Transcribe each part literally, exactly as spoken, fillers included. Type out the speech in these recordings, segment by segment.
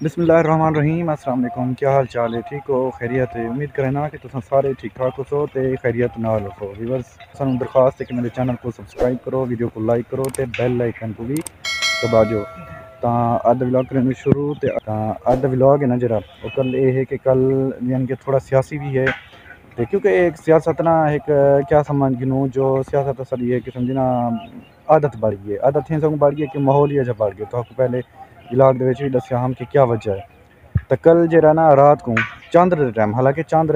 बिस्मिल्लाहिर्रहमानिर्रहीम। अस्सलाम वालेकुम। क्या हाल चाल है? ठीक हो? खैरियत है? उम्मीद करें ना कि तुम सारे ठीक ठाक हो तो खैरियत नाल हो। व्यूअर्स सानू दरखास्त है कि मेरे चैनल को सब्सक्राइब करो, वीडियो को लाइक करो तो बैल आइकन को भी दबा दो। तो अद व्लॉग करने शुरू तो अद व्लॉग है ना जरा और कल ये है कि कल यानी कि थोड़ा सियासी भी है तो क्योंकि एक सियासत ना एक क्या समझ गिनूँ जो सियासत असर ये है कि समझी ना आदत बढ़ गई है। आदत इस बढ़ गई है कि माहौल ही अजब बढ़ गया। तो आपको पहले व्लॉग दे विच भी दस्या हम कि क्या वजह है। तो कल जरा ना रात को चंद्र के टाइम हालांकि चंद्र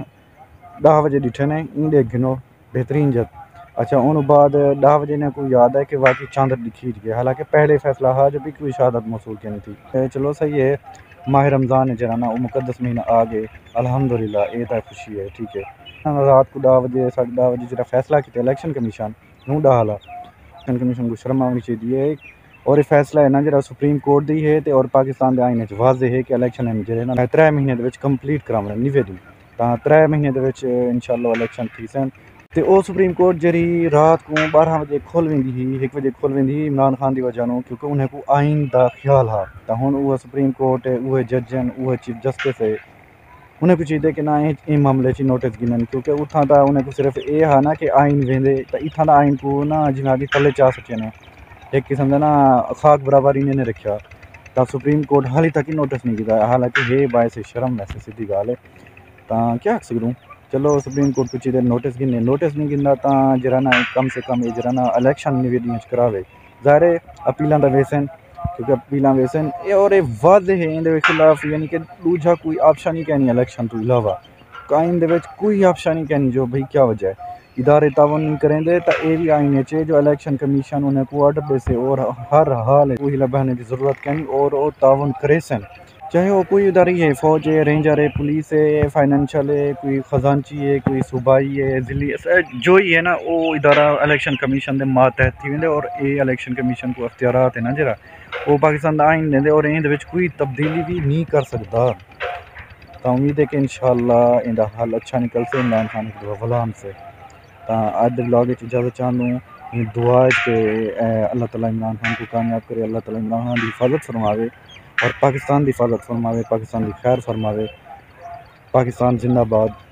दस बजे डिठे ने इंदे गिनो बेहतरीन जब अच्छा उन बाद दस बजे ने को याद है कि वाकई चंद्र दिखी गया। हालांकि पहले फैसला हा जब भी कोई शहादत मौसूल करनी थी। ए, चलो सही है। माह रमज़ान है जरा ना वो मुकद्दस महीना आ गए अल्हम्दुलिल्लाह ये तो खुशी है। ठीक है हाँ, रात को दस बजे साढ़े दस बजे जरा फैसला किया इलेक्शन कमीशन नू डाला इलेक्शन कमीशन को शर्म आनी चाहिए और ये फैसला है ना जरा सुप्रीम कोर्ट दी है तो और पाकिस्तान के आईन वाजे है कि इलेक्शन जो है ना त्रै महीने कंप्लीट कराने नवे दिन तो त्रै महीने इंशाअल्लाह इलेक्शन थी सन तो वो सुप्रीम कोर्ट जी रात को बारह बजे खोल वेंदी ही एक बजे खोल वेंदी ही इमरान खान की वजह क्योंकि उन्हें को आइन का ख्याल हा तो हुण वो सुप्रीम कोर्ट है वो जज हैं वो चीफ जस्टिस है उन्हें कुछ चाहिए कि ना इन मामले च नोटिस गिनन क्योंकि उतना तो उन्हें को सिर्फ ये हा ना कि आइन वेंदे तो इतना का आइन को ना जिमें आगे थले चा सके ने एक किस्म का ना खाक बराबर इन्हें रखा तो सुप्रीम कोर्ट हाली तक ही नोटिस नहीं किया। हालांकि ये बायस शर्म वैसे सीधी गाल है तो क्या आख सकूँ। चलो सुप्रीम कोर्ट कुछ देर नोटिस गिने नोटिस नहीं गिनता तो जरा ना कम से कम ये जरा ना इलेक्शन निवेदियां करावे ज़ाहिर है अपीलों का वेसन क्योंकि अपीलों वेसन ये और वादे है इन खिलाफ यानी कि दूजा कोई ऑप्शन ही कहनी इलेक्शन तो इलावा आइन दे विच कोई ऑप्शन ही कहनी जो भाई क्या वजह है इदारे तावन नहीं करेंगे तो ये भी आइन चे जो इलेक्शन कमीशन उन्हें को ऑर्डर से और हर हाल वही लभाने की ज़रूरत कहनी और वो तावन करे सन चाहे वो कोई इदारी है फौज है रेंजर है पुलिस है फाइनेंशियल है कोई खजानची है कोई सूबाई है जिली जो ही है ना वो इदारा इलेक्शन कमीशन के मातहत थी वेंदे और ये इलेक्शन कमीशन को अख्तियारात है ना जरा वो पाकिस्तान का आइन देंदे और इन कोई तब्दीली भी नहीं कर सकता। तो उम्मीद है कि इंशाअल्लाह इनका हल अच्छा निकल से इमरान खान के गुलाम से। तो अज व्लॉग इजाज़त चाहूँ दुआ के अल्लाह ताला इमरान खान को कामयाब करे अल्लाह ताला इमरान खान की हिफाजत फरमावे और पाकिस्तान की हिफाजत फरमावे पाकिस्तान की खैर फरमावे। पाकिस्तान जिंदाबाद।